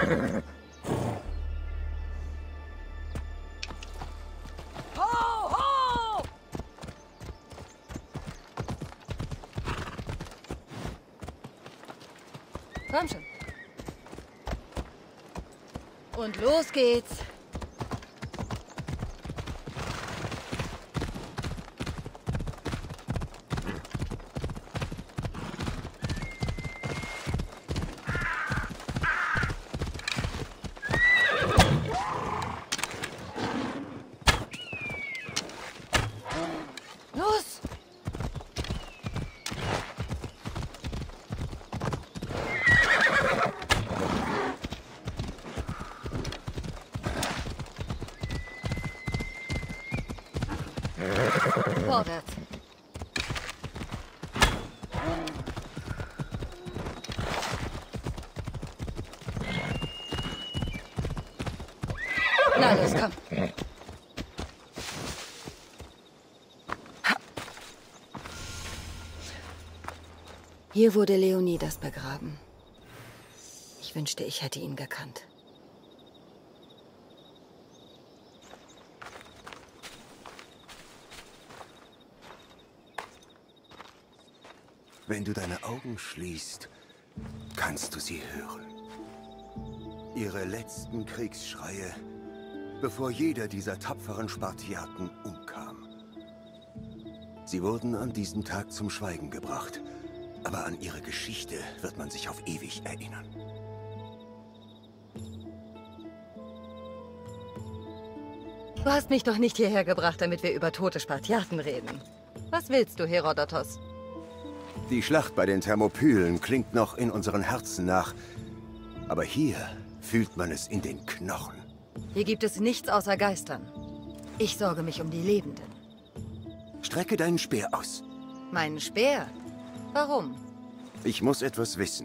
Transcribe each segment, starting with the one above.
Ho, ho! Komm schon. Und los geht's. Los! Vorwärts. Na los, komm. Hier wurde Leonidas begraben. Ich wünschte, ich hätte ihn gekannt. Wenn du deine Augen schließt, kannst du sie hören. Ihre letzten Kriegsschreie, bevor jeder dieser tapferen Spartiaten umkam. Sie wurden an diesem Tag zum Schweigen gebracht, aber an ihre Geschichte wird man sich auf ewig erinnern. Du hast mich doch nicht hierher gebracht, damit wir über tote Spartiaten reden. Was willst du, Herodotos? Die Schlacht bei den Thermopylen klingt noch in unseren Herzen nach, aber hier fühlt man es in den Knochen. Hier gibt es nichts außer Geistern. Ich sorge mich um die Lebenden. Strecke deinen Speer aus. Meinen Speer? Warum? Ich muss etwas wissen.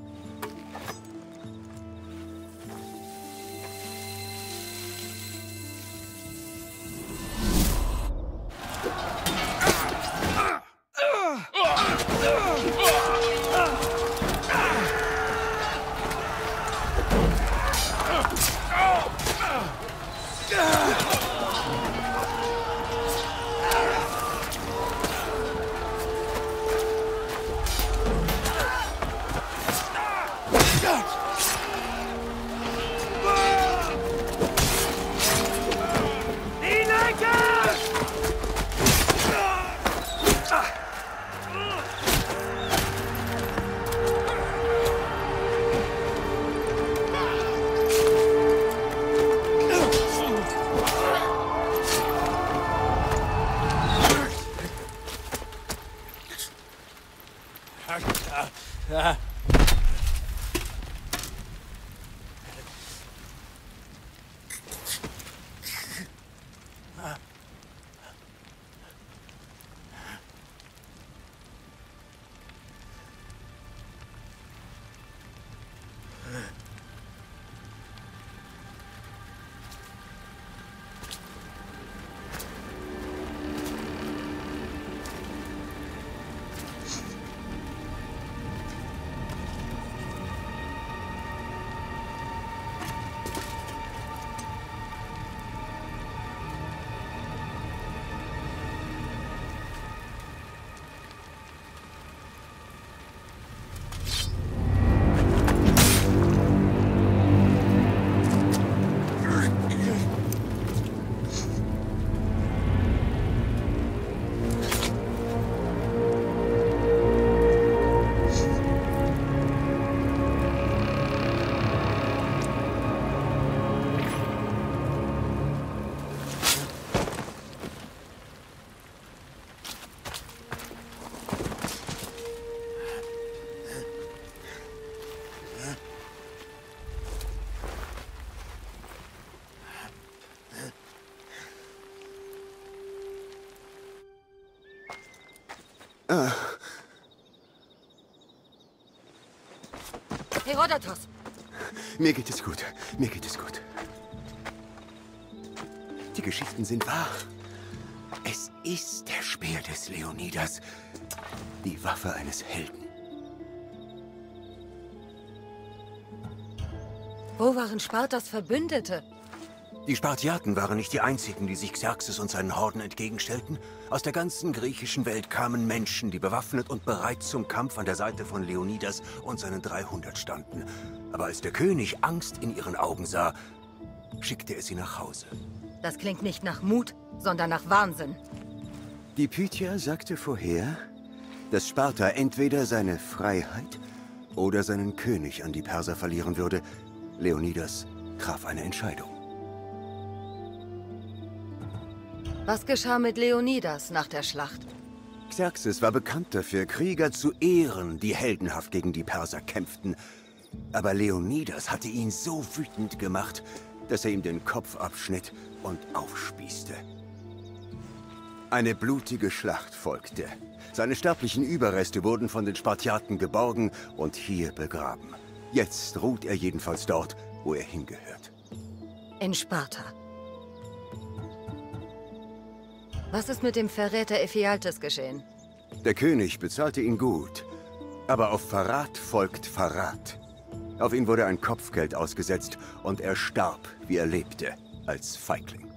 Herodotos! Mir geht es gut. Mir geht es gut. Die Geschichten sind wahr. Es ist der Speer des Leonidas. Die Waffe eines Helden. Wo waren Spartas Verbündete? Die Spartiaten waren nicht die einzigen, die sich Xerxes und seinen Horden entgegenstellten. Aus der ganzen griechischen Welt kamen Menschen, die bewaffnet und bereit zum Kampf an der Seite von Leonidas und seinen 300 standen. Aber als der König Angst in ihren Augen sah, schickte er sie nach Hause. Das klingt nicht nach Mut, sondern nach Wahnsinn. Die Pythia sagte vorher, dass Sparta entweder seine Freiheit oder seinen König an die Perser verlieren würde. Leonidas traf eine Entscheidung. Was geschah mit Leonidas nach der Schlacht? Xerxes war bekannt dafür, Krieger zu ehren, die heldenhaft gegen die Perser kämpften. Aber Leonidas hatte ihn so wütend gemacht, dass er ihm den Kopf abschnitt und aufspießte. Eine blutige Schlacht folgte. Seine sterblichen Überreste wurden von den Spartiaten geborgen und hier begraben. Jetzt ruht er jedenfalls dort, wo er hingehört. In Sparta. Was ist mit dem Verräter Ephialtes geschehen? Der König bezahlte ihn gut, aber auf Verrat folgt Verrat. Auf ihn wurde ein Kopfgeld ausgesetzt und er starb, wie er lebte, als Feigling.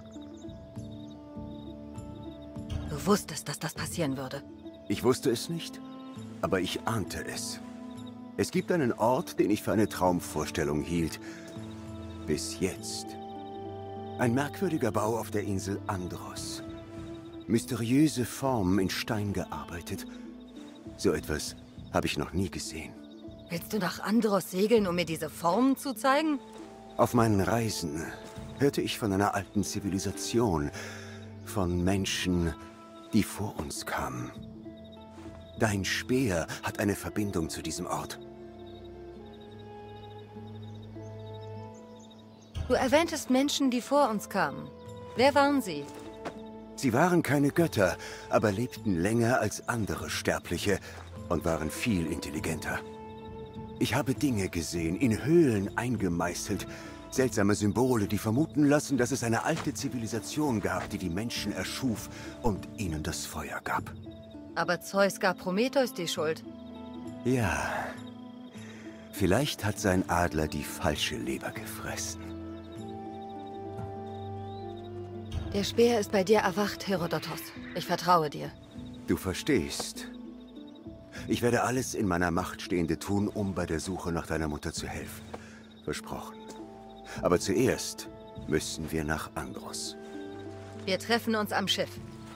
Du wusstest, dass das passieren würde. Ich wusste es nicht, aber ich ahnte es. Es gibt einen Ort, den ich für eine Traumvorstellung hielt. Bis jetzt. Ein merkwürdiger Bau auf der Insel Andros. Mysteriöse Formen in Stein gearbeitet. So etwas habe ich noch nie gesehen. Willst du nach Andros segeln, um mir diese Formen zu zeigen? Auf meinen Reisen hörte ich von einer alten Zivilisation, von Menschen, die vor uns kamen. Dein Speer hat eine Verbindung zu diesem Ort. Du erwähntest Menschen, die vor uns kamen. Wer waren sie? Sie waren keine Götter, aber lebten länger als andere Sterbliche und waren viel intelligenter. Ich habe Dinge gesehen, in Höhlen eingemeißelt. Seltsame Symbole, die vermuten lassen, dass es eine alte Zivilisation gab, die die Menschen erschuf und ihnen das Feuer gab. Aber Zeus gab Prometheus die Schuld. Ja. Vielleicht hat sein Adler die falsche Leber gefressen. Der Speer ist bei dir erwacht, Herodotos. Ich vertraue dir. Du verstehst. Ich werde alles in meiner Macht Stehende tun, um bei der Suche nach deiner Mutter zu helfen. Versprochen. Aber zuerst müssen wir nach Andros. Wir treffen uns am Schiff.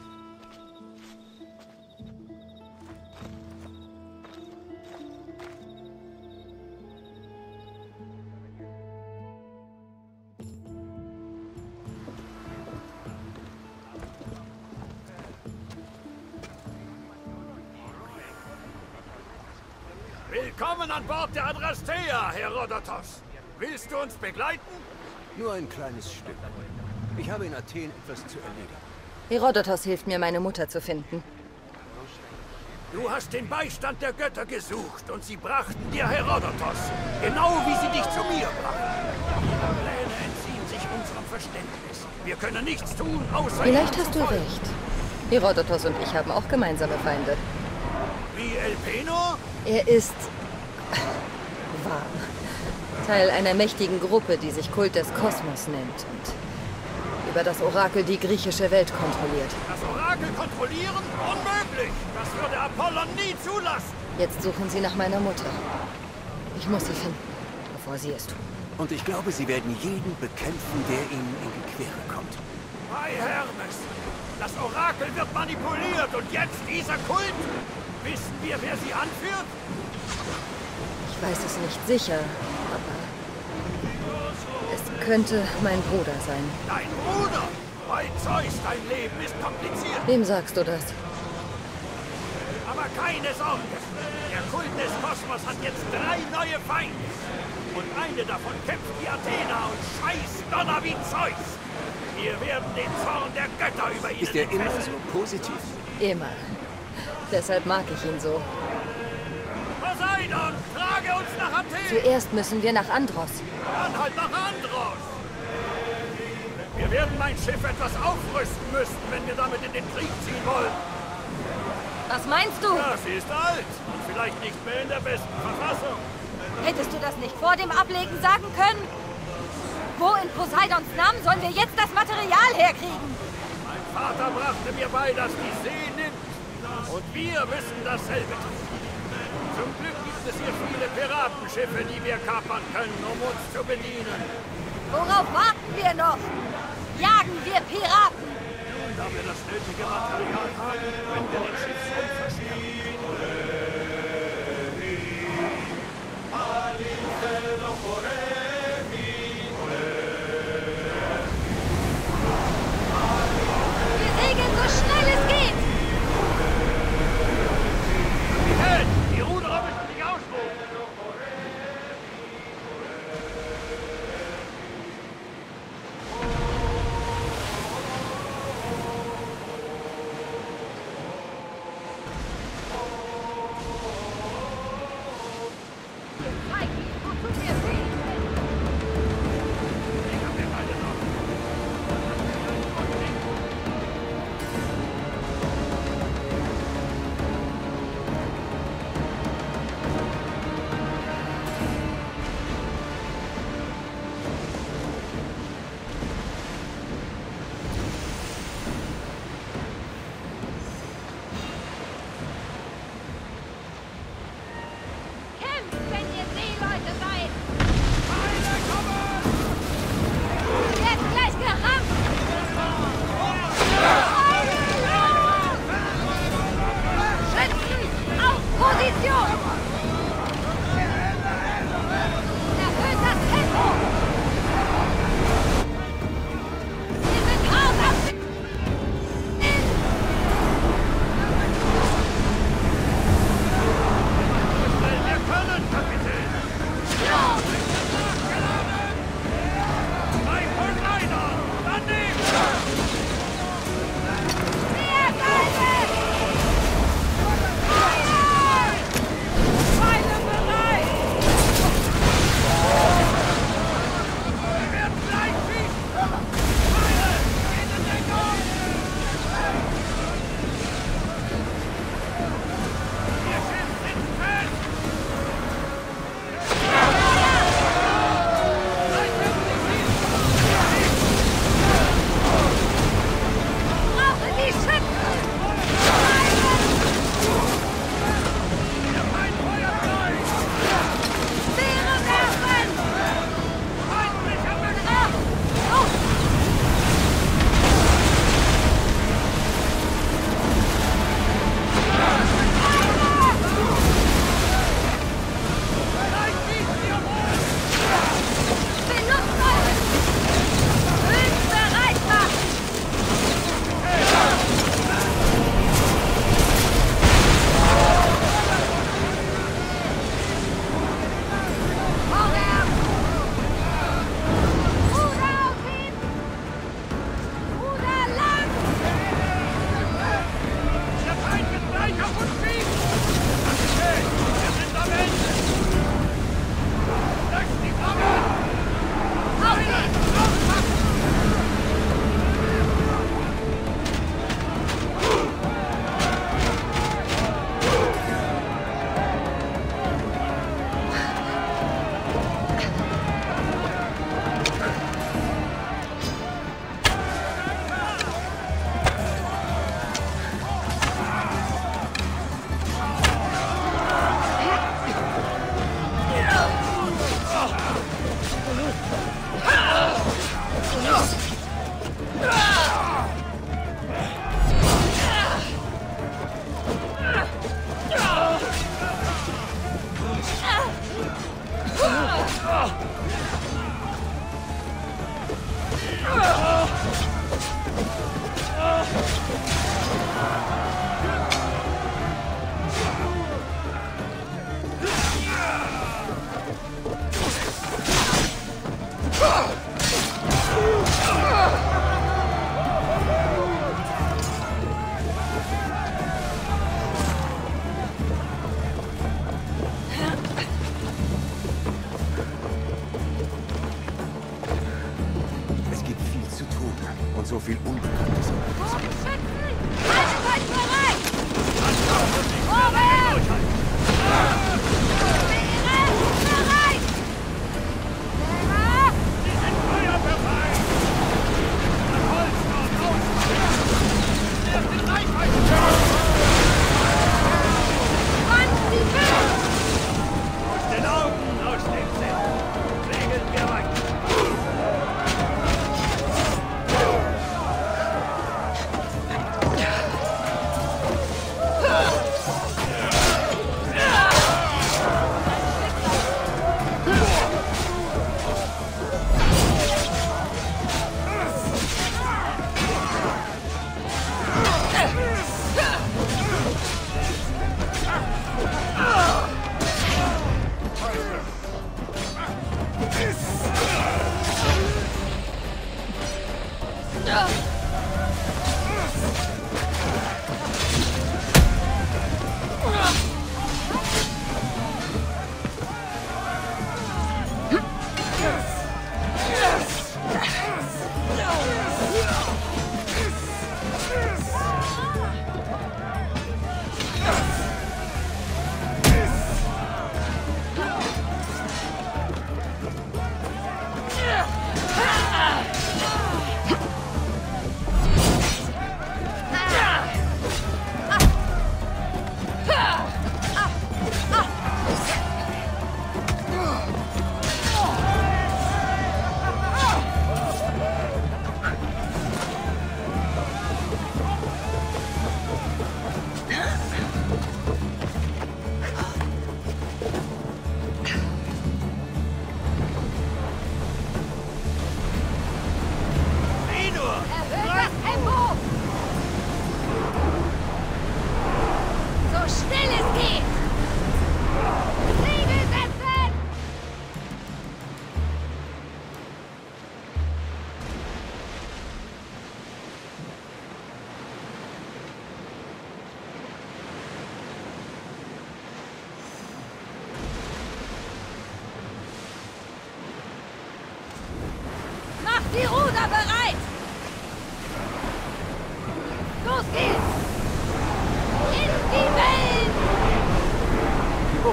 Willkommen an Bord der Adrastea, Herodotos. Willst du uns begleiten? Nur ein kleines Stück. Ich habe in Athen etwas zu erledigen. Herodotos hilft mir, meine Mutter zu finden. Du hast den Beistand der Götter gesucht und sie brachten dir Herodotos. Genau wie sie dich zu mir brachten. Ihre Pläne entziehen sich unserem Verständnis. Wir können nichts tun, außer... Vielleicht hast du recht. Herodotos und ich haben auch gemeinsame Feinde. Wie Elpenor? Er ist... wahr. Teil einer mächtigen Gruppe, die sich Kult des Kosmos nennt und über das Orakel die griechische Welt kontrolliert. Das Orakel kontrollieren? Unmöglich! Das würde Apollon nie zulassen! Jetzt suchen sie nach meiner Mutter. Ich muss sie finden, bevor sie es tun. Und ich glaube, sie werden jeden bekämpfen, der ihnen in die Quere kommt. Bei Hermes! Das Orakel wird manipuliert und jetzt dieser Kult! Wissen wir, wer sie anführt? Ich weiß es nicht sicher, aber es könnte mein Bruder sein. Dein Bruder? Bei Zeus, dein Leben ist kompliziert. Wem sagst du das? Aber keine Sorge. Der Kult des Kosmos hat jetzt 3 neue Feinde. Und eine davon kämpft wie Athena und scheißt Donner wie Zeus. Wir werden den Zorn der Götter über ihn Ist er immer entfesseln. so positiv? Immer. Deshalb mag ich ihn so. Poseidon, trage uns nach Athen! Zuerst müssen wir nach Andros. Dann halt nach Andros! Wir werden mein Schiff etwas aufrüsten müssen, wenn wir damit in den Krieg ziehen wollen. Was meinst du? Ja, sie ist alt und vielleicht nicht mehr in der besten Verfassung. Hättest du das nicht vor dem Ablegen sagen können? Wo in Poseidons Namen sollen wir jetzt das Material herkriegen? Mein Vater brachte mir bei, dass die See nimmt. Und wir müssen dasselbe tun. Zum Glück gibt es hier viele Piratenschiffe, die wir kapern können, um uns zu bedienen. Worauf warten wir noch? Jagen wir Piraten! Da wir das nötige Material haben, können wir den Schiffsrumpf verstärken. Wir segeln so schnell es geht! Kapitän, die Ruderer müssen sich ausruhen. Zeig ihnen, wozu wir fähig sind! Ich hab mir beide noch. Kämpft, wenn ihr Seeleute seid!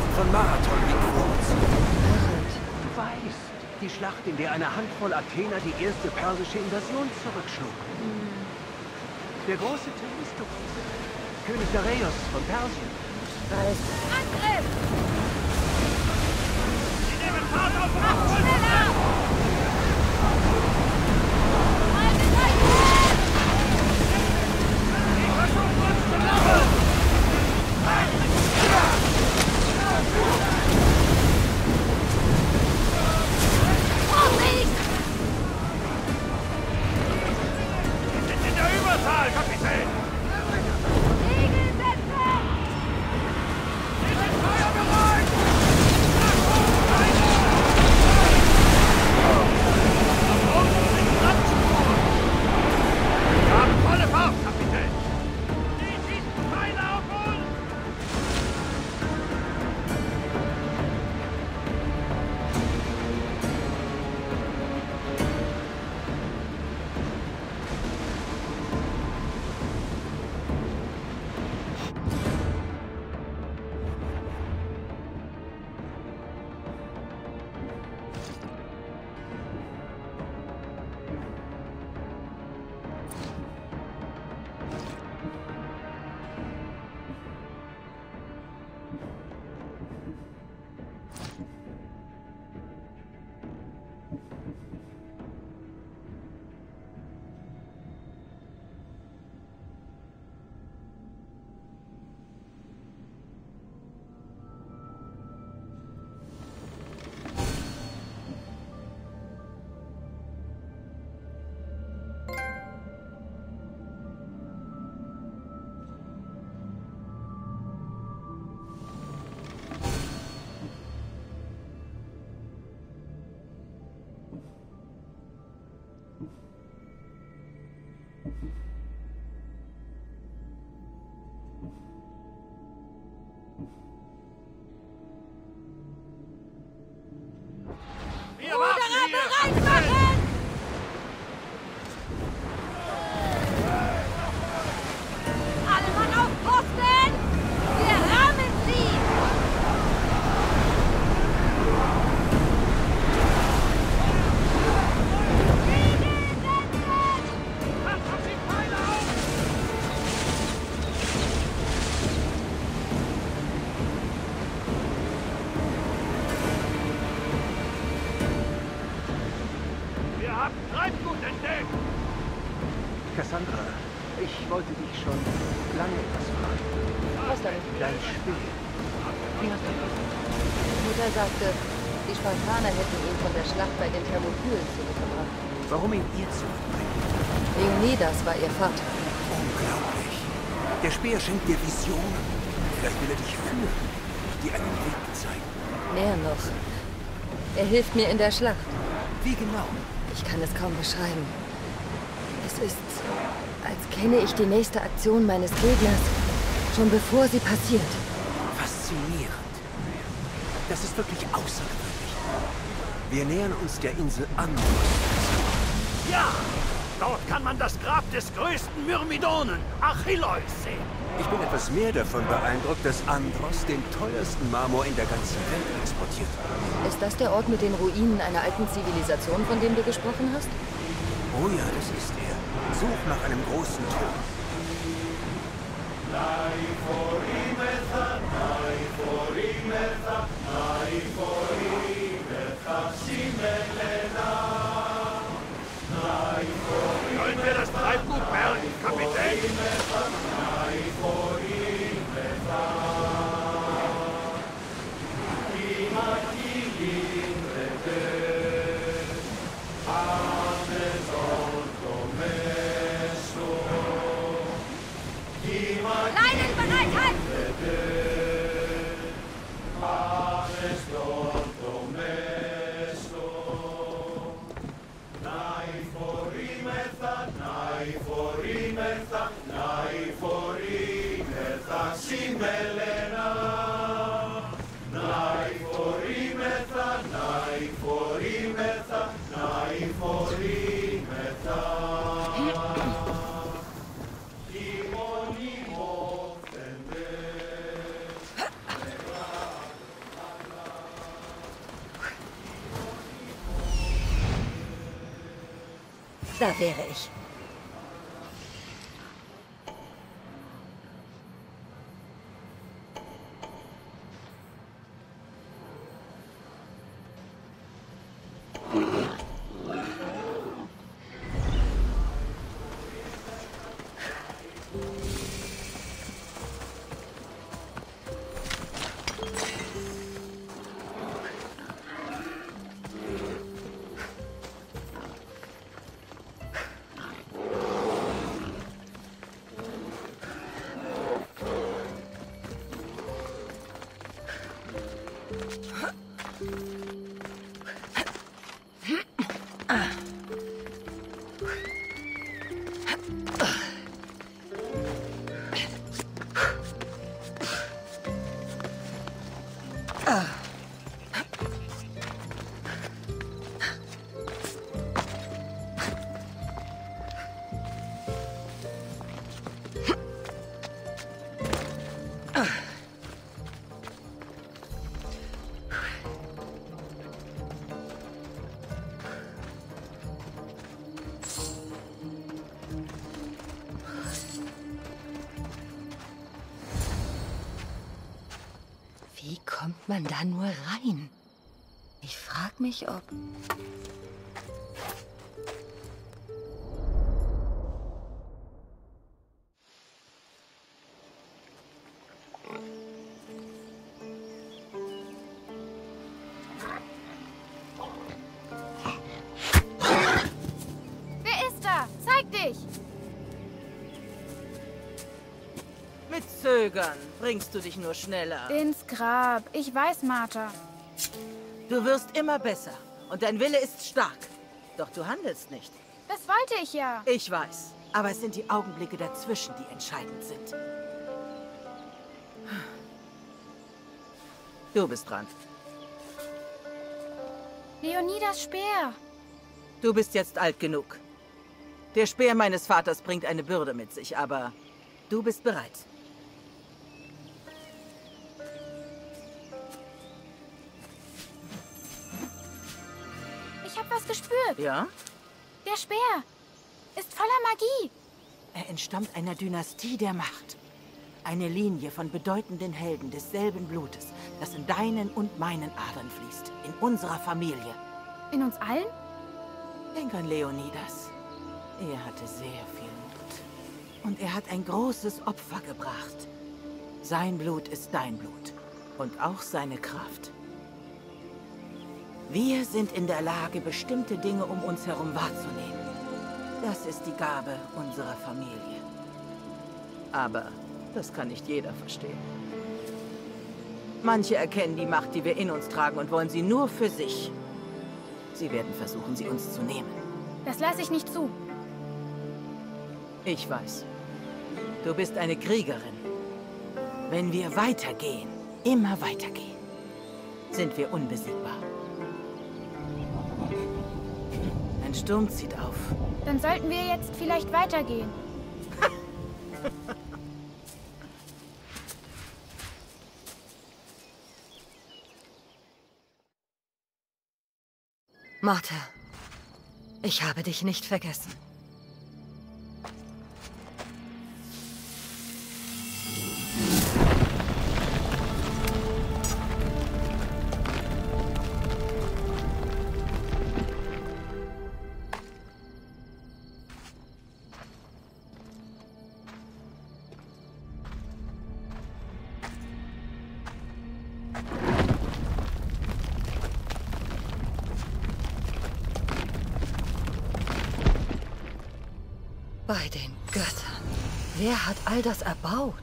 Bucht von Marathon liegt vor uns. Weiß. Die Schlacht, in der eine Handvoll Athener die erste persische Invasion zurückschlug. Der große Themistokles, König Dareios von Persien. Weiß. Angriff! Sie nehmen Fahrt auf! Schneller! Haltet euch fest! Sie versuchen uns zu laufen! Vorsicht! Wir sind in der Überzahl, Kapitän! Segel setzen! Sie sind feuerbereit! Wir haben volle Fahrt, Kapitän! Sie schießen Pfeile auf uns! Wir warten hier! Bereit machen! Alle Mann auf Posten! Wir rammen sie! Segel setzen! Passt auf die Pfeile auf! Wir haben Treibgut entdeckt! Cassandra, ich wollte dich schon lange etwas fragen. Was denn? Dein Spiel. Wie hast du das? Mutter sagte, die Spartaner hätten ihn von der Schlacht bei den Thermopylen zurückgebracht. Warum ihn ihr zurückbringen? Leonidas war ihr Vater. Unglaublich. Der Speer schenkt dir Visionen. Vielleicht will er dich führen, dir einen Weg zeigen. Mehr noch. Er hilft mir in der Schlacht. Wie genau? Ich kann es kaum beschreiben. Es ist, als kenne ich die nächste Aktion meines Gegners, schon bevor sie passiert. Faszinierend. Das ist wirklich außergewöhnlich. Wir nähern uns der Insel Andros. Ja! Dort kann man das Grab des größten Myrmidonen, Achilleus, sehen. Ich bin etwas mehr davon beeindruckt, dass Andros den teuersten Marmor in der ganzen Welt exportiert. Ist das der Ort mit den Ruinen einer alten Zivilisation, von dem du gesprochen hast? Oh ja, das ist er. Such nach einem großen Turm. Können wir das Treibgut bergen, Kapitän? Leinenbereitheit! Da wäre ich. Wie kommt man da nur rein? Ich frag mich, ob... Wer ist da? Zeig dich! Mit Zögern bringst du dich nur schneller. Ins Grab. Ich weiß, Martha. Du wirst immer besser und dein Wille ist stark. Doch du handelst nicht. Das wollte ich ja. Ich weiß, aber es sind die Augenblicke dazwischen, die entscheidend sind. Du bist dran. Leonidas Speer. Du bist jetzt alt genug. Der Speer meines Vaters bringt eine Bürde mit sich, aber du bist bereit. Ich habe was gespürt. Ja? Der Speer ist voller Magie. Er entstammt einer Dynastie der Macht. Eine Linie von bedeutenden Helden desselben Blutes, das in deinen und meinen Adern fließt. In unserer Familie. In uns allen? Denk an Leonidas. Er hatte sehr viel Mut. Und er hat ein großes Opfer gebracht. Sein Blut ist dein Blut. Und auch seine Kraft. Wir sind in der Lage, bestimmte Dinge um uns herum wahrzunehmen. Das ist die Gabe unserer Familie. Aber das kann nicht jeder verstehen. Manche erkennen die Macht, die wir in uns tragen und wollen sie nur für sich. Sie werden versuchen, sie uns zu nehmen. Das lasse ich nicht zu. Ich weiß. Du bist eine Kriegerin. Wenn wir weitergehen, immer weitergehen, sind wir unbesiegbar. Ein Sturm zieht auf. Dann sollten wir jetzt vielleicht weitergehen. Martha, ich habe dich nicht vergessen. Bei den Göttern. Wer hat all das erbaut?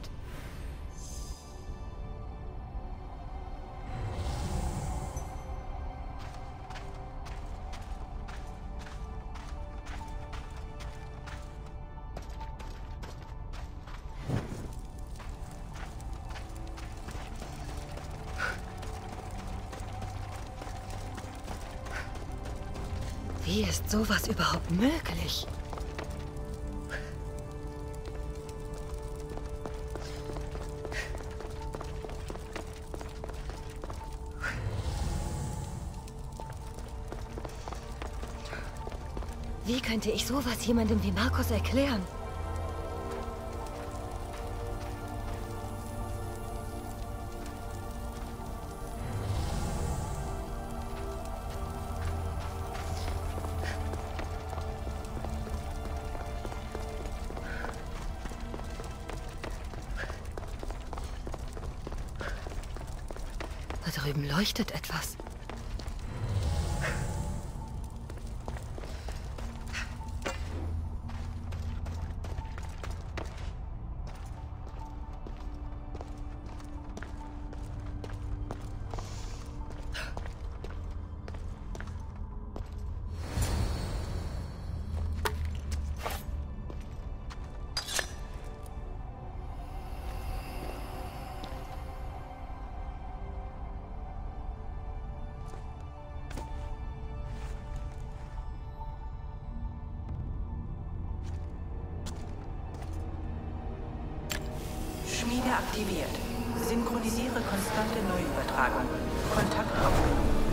Wie ist sowas überhaupt möglich? Wie könnte ich sowas jemandem wie Markus erklären? Da drüben leuchtet etwas. Schmiede aktiviert. Synchronisiere konstante Neuübertragung. Kontakt aufgenommen.